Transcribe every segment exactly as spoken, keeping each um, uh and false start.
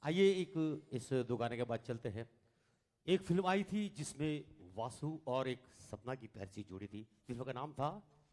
आइए एक इस दो गाने के बाद चलते हैं। एक फिल्म आई थी जिसमें वासु और एक सपना की प्यारी सी जोड़ी थी। फिल्म का नाम था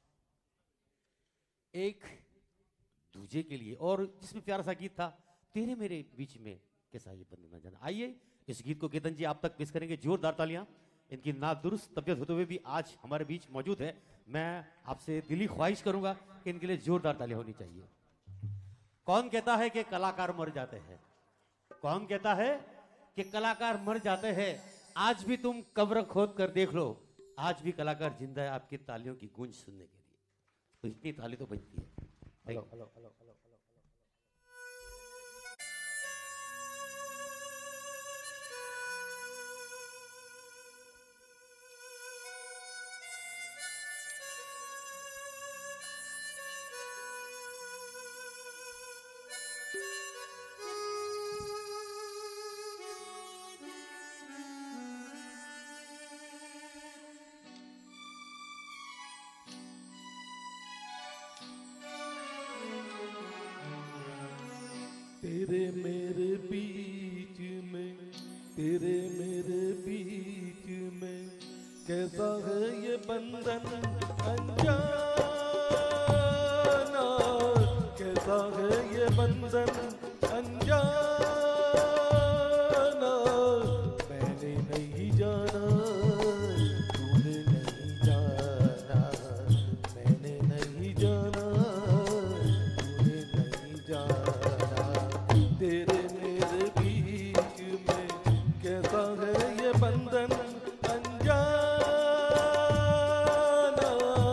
एक दूजे के लिए, और जिसमें प्यारा सा गीत था तेरे मेरे बीच में कैसा ये बंधन न जाना। आइए इस गीत को केतन जी आप तक पेश करेंगे। जोरदार तालियां। इनकी नादुरुस्त तबियत होते हुए भी आज हमारे बीच मौजूद है। मैं आपसे दिली ख्वाहिश करूंगा कि इनके लिए जोरदार तालियां होनी चाहिए। कौन कहता है कि कलाकार मर जाते हैं? कौन कहता है कि कलाकार मर जाते हैं? आज भी तुम कब्र खोद कर देख लो, आज भी कलाकार जिंदा है आपकी तालियों की गूंज सुनने के लिए। तो इतनी ताली तो बजती है। Hello hello hello hello hello. तेरे मेरे बीच में, तेरे मेरे बीच में कैसा है ये बंधन अनजाना, कैसा है ये बंधन अनजाना। मैंने नहीं जाना, तूने नहीं जाना, मैंने नहीं जाना, तूने नहीं जाना। तेरे मेरे बीच में कैसा है ये बंधन अनजाना।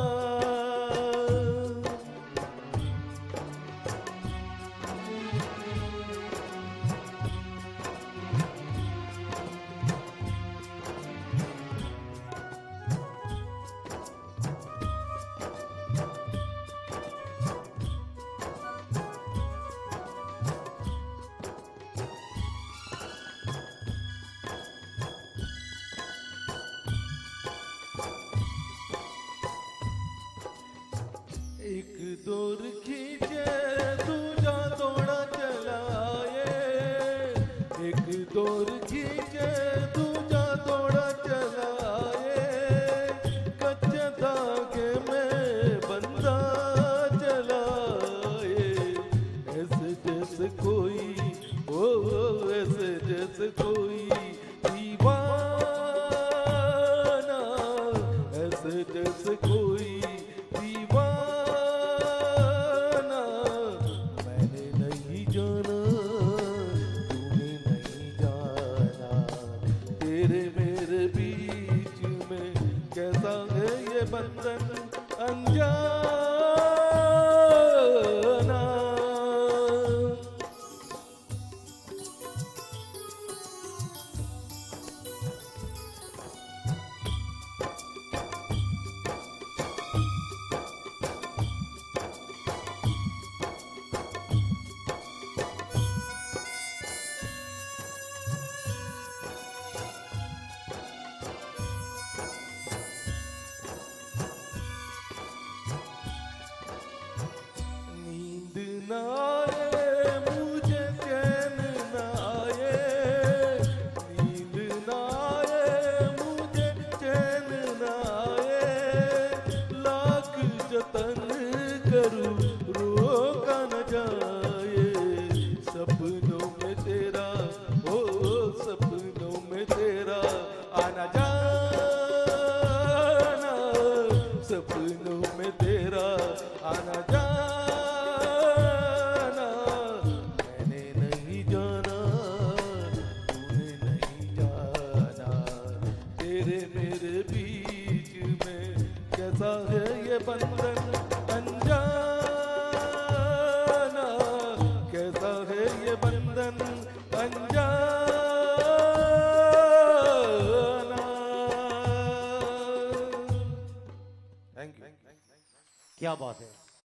एक दौर खींचे दूजा दौड़ा चलाए, एक दौर खींचे दूजा दौड़ा चलाए। कच्चे धागे में बंधा चलाए, ऐसे जैसे कोई ओ ऐसे जैसे कोई दीवाना, ऐसे जैसे कोई दीवाना। मैंने नहीं जाना, तूने नहीं जाना। तेरे मेरे बीच में कैसा है ये बंधन अनजाना। नींद ना आए मुझे, चैन ना आए, नींद ना आए मुझे, चैन ना आए। लाख जतन करूं रोका न जाए, सपनों में तेरा ओ सपनों में तेरा आना जाना, सपनों में तेरा आना जाना। मैंने नहीं जाना, तूने नहीं जाना। तेरे मेरे बीच में कैसा है ये बंधन अनजाना, कैसा है ये बंधन अनजाना। Thank you. क्या बात है।